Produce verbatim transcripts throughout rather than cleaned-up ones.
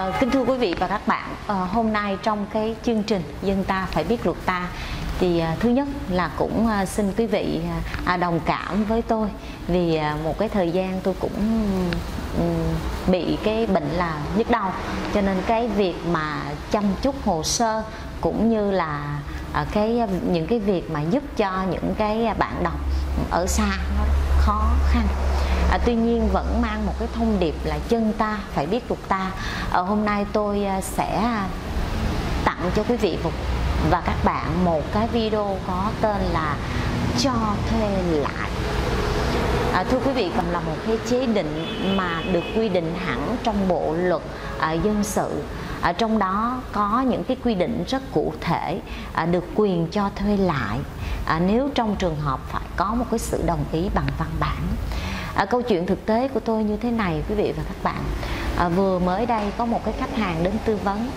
À, kính thưa quý vị và các bạn, à, hôm nay trong cái chương trình Dân Ta Phải Biết Luật Ta thì à, thứ nhất là cũng à, xin quý vị à, đồng cảm với tôi vì à, một cái thời gian tôi cũng um, bị cái bệnh là nhức đầu, cho nên cái việc mà chăm chút hồ sơ cũng như là à, cái những cái việc mà giúp cho những cái bạn đọc ở xa nó khó khăn. À, tuy nhiên vẫn mang một cái thông điệp là dân ta phải biết luật ta. Ở hôm nay tôi sẽ tặng cho quý vị và các bạn một cái video có tên là cho thuê lại. À, thưa quý vị, còn là một cái chế định mà được quy định hẳn trong bộ luật à, dân sự. Ở trong đó có những cái quy định rất cụ thể à, được quyền cho thuê lại à, nếu trong trường hợp phải có một cái sự đồng ý bằng văn bản. À, câu chuyện thực tế của tôi như thế này quý vị và các bạn. À, vừa mới đây có một cái khách hàng đến tư vấn.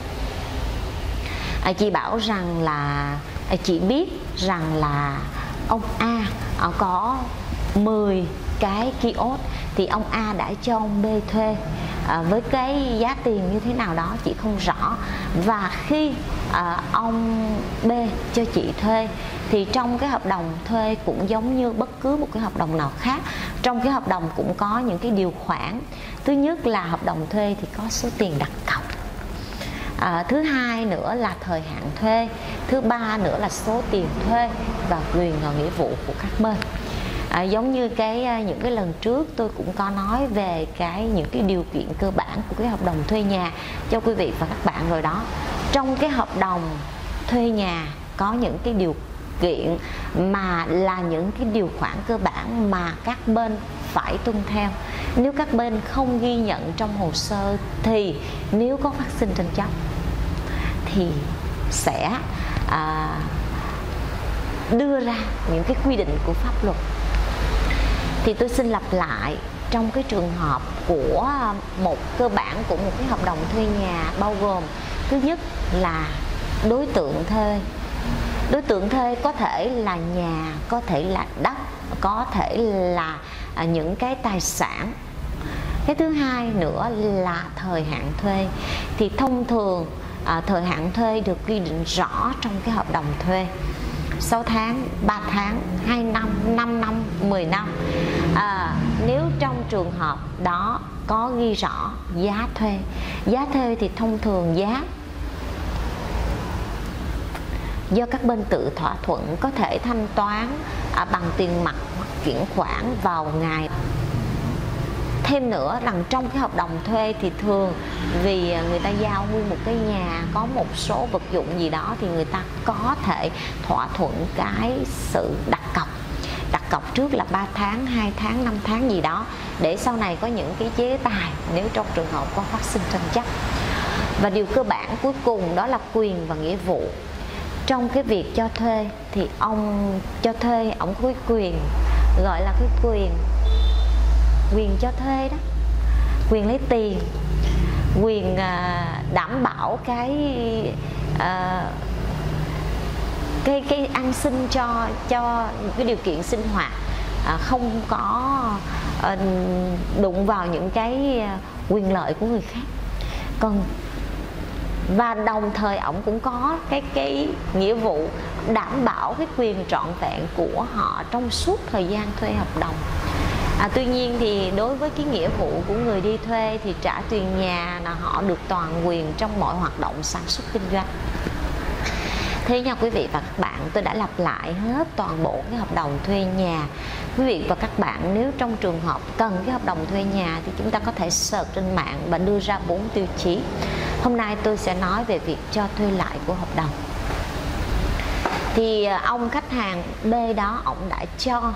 À, chị bảo rằng là à, chị biết rằng là ông A à, có mười cái kiosk thì ông A đã cho ông B thuê à, với cái giá tiền như thế nào đó chị không rõ, và khi à, ông B cho chị thuê thì trong cái hợp đồng thuê cũng giống như bất cứ một cái hợp đồng nào khác, trong cái hợp đồng cũng có những cái điều khoản. Thứ nhất là hợp đồng thuê thì có số tiền đặt cọc, à, thứ hai nữa là thời hạn thuê, thứ ba nữa là số tiền thuê và quyền và nghĩa vụ của các bên. À, giống như cái những cái lần trước tôi cũng có nói về cái những cái điều kiện cơ bản của cái hợp đồng thuê nhà cho quý vị và các bạn rồi đó. Trong cái hợp đồng thuê nhà có những cái điều kiện mà là những cái điều khoản cơ bản mà các bên phải tuân theo. Nếu các bên không ghi nhận trong hồ sơ thì nếu có phát sinh tranh chấp thì sẽ à, đưa ra những cái quy định của pháp luật. Thì tôi xin lặp lại, trong cái trường hợp của một cơ bản của một cái hợp đồng thuê nhà bao gồm thứ nhất là đối tượng thuê. Đối tượng thuê có thể là nhà, có thể là đất, có thể là những cái tài sản. Cái thứ hai nữa là thời hạn thuê. Thì thông thường à, thời hạn thuê được quy định rõ trong cái hợp đồng thuê: sáu tháng, ba tháng, hai năm, năm năm, mười năm. À, nếu trong trường hợp đó có ghi rõ giá thuê. Giá thuê thì thông thường giá do các bên tự thỏa thuận, có thể thanh toán à, bằng tiền mặt hoặc chuyển khoản vào ngày. Thêm nữa rằng trong cái hợp đồng thuê thì thường vì người ta giao nguyên một cái nhà, có một số vật dụng gì đó thì người ta có thể thỏa thuận cái sự đặt cọc. Đặt cọc trước là ba tháng, hai tháng, năm tháng gì đó, để sau này có những cái chế tài nếu trong trường hợp có phát sinh tranh chấp. Và điều cơ bản cuối cùng đó là quyền và nghĩa vụ. Trong cái việc cho thuê thì ông cho thuê ông có cái quyền gọi là cái quyền quyền cho thuê đó, quyền lấy tiền, quyền à, đảm bảo cái à, cái cái an sinh cho cho những cái điều kiện sinh hoạt, à, không có à, đụng vào những cái quyền lợi của người khác. Còn và đồng thời ổng cũng có cái cái nghĩa vụ đảm bảo cái quyền trọn vẹn của họ trong suốt thời gian thuê hợp đồng. À, tuy nhiên thì đối với cái nghĩa vụ của người đi thuê thì trả tiền nhà là họ được toàn quyền trong mọi hoạt động sản xuất kinh doanh. Thế nha quý vị và các bạn, tôi đã lặp lại hết toàn bộ cái hợp đồng thuê nhà. Quý vị và các bạn nếu trong trường hợp cần cái hợp đồng thuê nhà thì chúng ta có thể search trên mạng và đưa ra bốn tiêu chí. Hôm nay tôi sẽ nói về việc cho thuê lại của hợp đồng. Thì ông khách hàng B đó, ông đã cho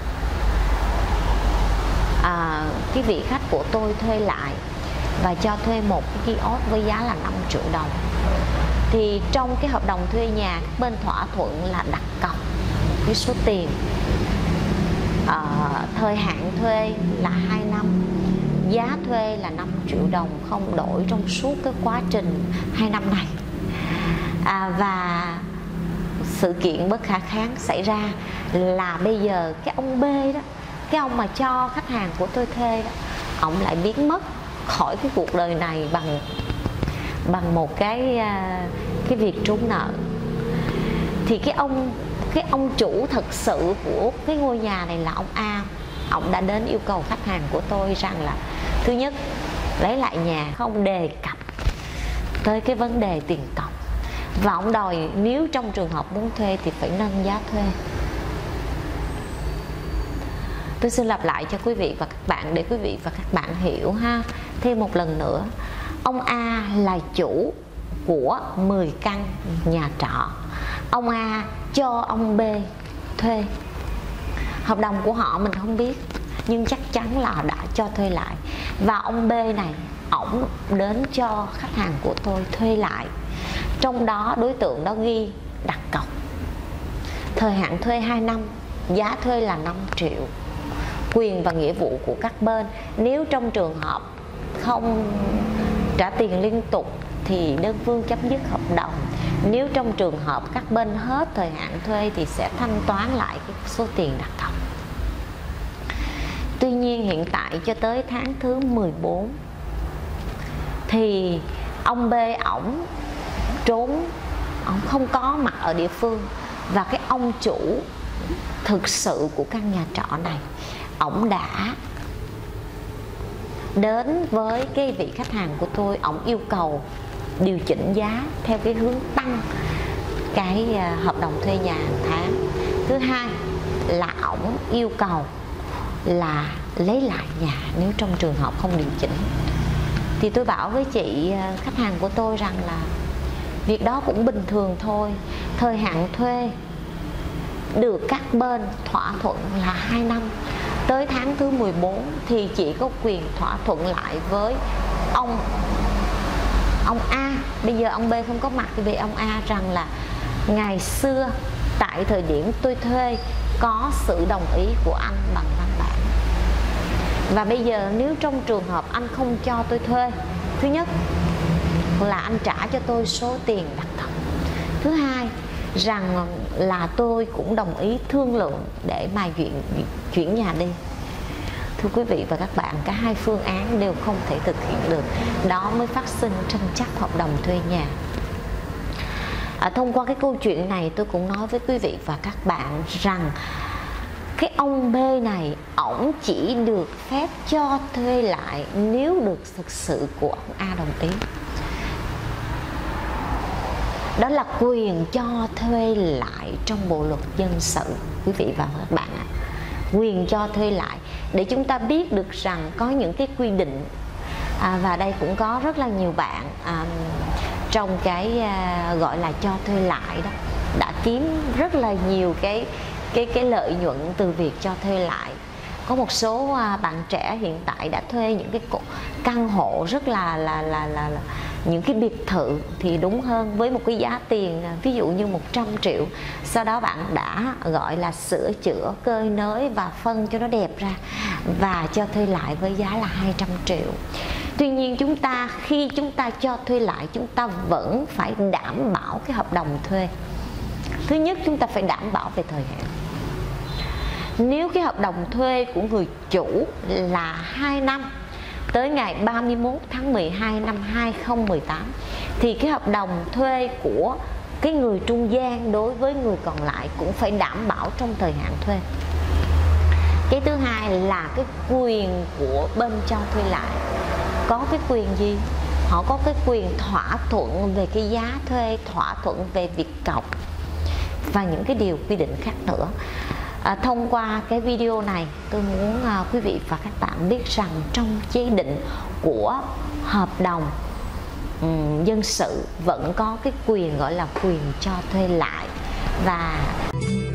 à, cái vị khách của tôi thuê lại và cho thuê một cái kiosk với giá là năm triệu đồng. Thì trong cái hợp đồng thuê nhà các bên thỏa thuận là đặt cọc với số tiền, à, thời hạn thuê là hai năm, giá thuê là năm triệu đồng không đổi trong suốt cái quá trình hai năm này. À, và sự kiện bất khả kháng xảy ra là bây giờ cái ông B đó, cái ông mà cho khách hàng của tôi thuê đó, ông lại biến mất khỏi cái cuộc đời này bằng bằng một cái cái việc trốn nợ. Thì cái ông cái ông chủ thật sự của cái ngôi nhà này là ông A. Ông đã đến yêu cầu khách hàng của tôi rằng là thứ nhất, lấy lại nhà, không đề cập tới cái vấn đề tiền cọc, và ông đòi nếu trong trường hợp muốn thuê thì phải nâng giá thuê. Tôi xin lặp lại cho quý vị và các bạn để quý vị và các bạn hiểu ha. Thêm một lần nữa, ông A là chủ của mười căn nhà trọ. Ông A cho ông B thuê. Hợp đồng của họ mình không biết, nhưng chắc chắn là đã cho thuê lại. Và ông B này, ổng đến cho khách hàng của tôi thuê lại. Trong đó đối tượng đó ghi đặt cọc. Thời hạn thuê hai năm, giá thuê là năm triệu. Quyền và nghĩa vụ của các bên, nếu trong trường hợp không trả tiền liên tục thì đơn phương chấm dứt hợp đồng. Nếu trong trường hợp các bên hết thời hạn thuê thì sẽ thanh toán lại cái số tiền đặt cọc. Tuy nhiên hiện tại cho tới tháng thứ mười bốn thì ông B ổng trốn, ổng không có mặt ở địa phương. Và cái ông chủ thực sự của căn nhà trọ này, ổng đã đến với cái vị khách hàng của tôi. Ổng yêu cầu điều chỉnh giá theo cái hướng tăng cái hợp đồng thuê nhà hàng tháng. Thứ hai là ổng yêu cầu là lấy lại nhà nếu trong trường hợp không điều chỉnh. Thì tôi bảo với chị khách hàng của tôi rằng là việc đó cũng bình thường thôi. Thời hạn thuê được các bên thỏa thuận là hai năm. Tới tháng thứ mười bốn thì chị có quyền thỏa thuận lại với ông ông A. Bây giờ ông B không có mặt thì về ông A rằng là ngày xưa tại thời điểm tôi thuê có sự đồng ý của anh bằng văn bản. Và bây giờ nếu trong trường hợp anh không cho tôi thuê, thứ nhất là anh trả cho tôi số tiền đặt cọc. Thứ hai rằng là tôi cũng đồng ý thương lượng để mà chuyển, chuyển nhà đi. Thưa quý vị và các bạn, cả hai phương án đều không thể thực hiện được. Đó mới phát sinh tranh chấp hợp đồng thuê nhà. À, thông qua cái câu chuyện này tôi cũng nói với quý vị và các bạn rằng cái ông B này, ổng chỉ được phép cho thuê lại nếu được thực sự của ông A đồng ý. Đó là quyền cho thuê lại trong bộ luật dân sự, quý vị và các bạn ạ. Quyền cho thuê lại để chúng ta biết được rằng có những cái quy định, à, và đây cũng có rất là nhiều bạn à, trong cái à, gọi là cho thuê lại đó đã kiếm rất là nhiều cái cái cái lợi nhuận từ việc cho thuê lại. Có một số à, bạn trẻ hiện tại đã thuê những cái căn hộ rất là là là là, là những cái biệt thự thì đúng hơn, với một cái giá tiền ví dụ như một trăm triệu. Sau đó bạn đã gọi là sửa chữa, cơi nới và phân cho nó đẹp ra và cho thuê lại với giá là hai trăm triệu. Tuy nhiên chúng ta khi chúng ta cho thuê lại, chúng ta vẫn phải đảm bảo cái hợp đồng thuê. Thứ nhất, chúng ta phải đảm bảo về thời hạn. Nếu cái hợp đồng thuê của người chủ là hai năm tới ngày ba mươi mốt tháng mười hai năm hai nghìn không trăm mười tám thì cái hợp đồng thuê của cái người trung gian đối với người còn lại cũng phải đảm bảo trong thời hạn thuê. Cái thứ hai là cái quyền của bên cho thuê lại. Có cái quyền gì? Họ có cái quyền thỏa thuận về cái giá thuê, thỏa thuận về việc cọc và những cái điều quy định khác nữa. À, thông qua cái video này tôi muốn à, quý vị và các bạn biết rằng trong chế định của hợp đồng um, dân sự vẫn có cái quyền gọi là quyền cho thuê lại. Và